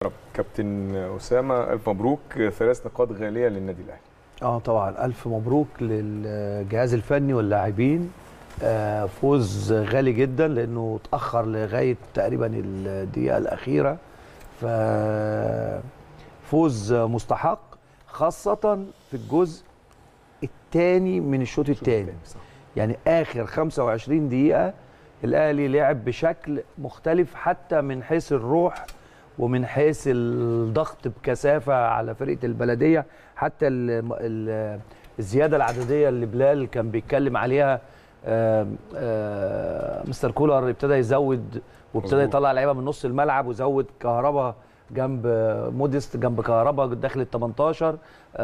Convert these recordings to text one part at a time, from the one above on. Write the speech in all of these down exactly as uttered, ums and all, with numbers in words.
كابتن أسامة، ألف مبروك، ثلاث نقاط غالية للنادي الأهلي. اه طبعا ألف مبروك للجهاز الفني واللاعبين. آه فوز غالي جدا لأنه اتأخر لغاية تقريبا الدقيقة الأخيرة، ففوز مستحق خاصة في الجزء الثاني من الشوط الثاني. يعني آخر خمسة وعشرين دقيقة الأهلي لعب بشكل مختلف حتى من حيث الروح ومن حيث الضغط بكثافه على فرقه البلديه. حتى ال ال الزياده العدديه اللي بلال كان بيتكلم عليها، آآ آآ مستر كولر ابتدى يزود وابتدى يطلع لعيبه من نص الملعب وزود كهربا جنب موديست جنب كهربا داخل ال تمنتاشر،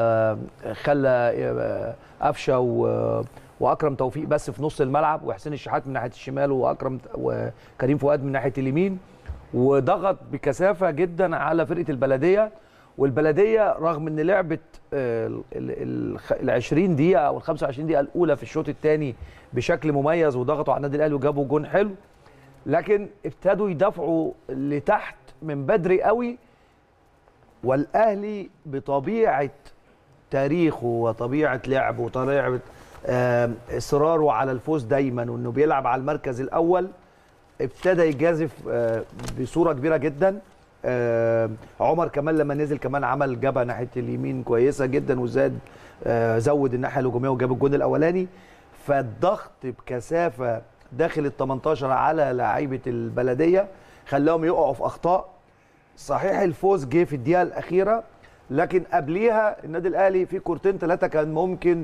خلى قفشه واكرم توفيق بس في نص الملعب وحسين الشحات من ناحيه الشمال واكرم وكريم فؤاد من ناحيه اليمين، وضغط بكثافه جدا على فرقه البلديه. والبلديه رغم ان لعبت ال عشرين دقيقه او ال خمسة وعشرين دقيقه الاولى في الشوط الثاني بشكل مميز وضغطوا على النادي الاهلي وجابوا جون حلو، لكن ابتدوا يدافعوا لتحت من بدري قوي. والاهلي بطبيعه تاريخه وطبيعه لعبه وطبيعه اصراره على الفوز دايما وانه بيلعب على المركز الاول ابتدى يجازف بصوره كبيره جدا. عمر كمان لما نزل كمان عمل جبهه ناحيه اليمين كويسه جدا وزاد زود الناحيه الهجوميه وجاب الجون الاولاني. فالضغط بكثافه داخل ال تمنتاشر على لاعيبه البلديه خلاهم يقعوا في اخطاء. صحيح الفوز جه في الدقيقه الاخيره، لكن قبليها النادي الاهلي في كورتين ثلاثه كان ممكن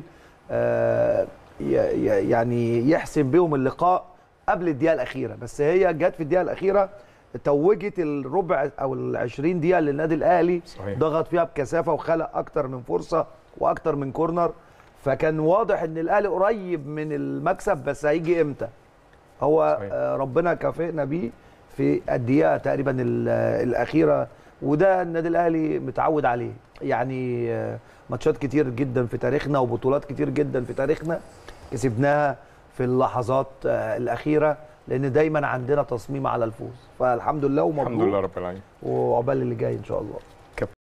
يعني يحسم بيهم اللقاء قبل الدقيقه الاخيره، بس هي جت في الدقيقه الاخيره توجت الربع او ال عشرين دقيقه للنادي الاهلي. صحيح. ضغط فيها بكثافه وخلق اكتر من فرصه واكتر من كورنر، فكان واضح ان الاهلي قريب من المكسب بس هيجي امتى. هو صحيح. ربنا كافئنا بيه في الدقيقه تقريبا الاخيره، وده النادي الاهلي متعود عليه. يعني ماتشات كتير جدا في تاريخنا وبطولات كتير جدا في تاريخنا كسبناها في اللحظات الاخيره، لان دايما عندنا تصميم على الفوز. فالحمد لله ومبروك، الحمد لله رب العالمين، وعقبال اللي جاي ان شاء الله.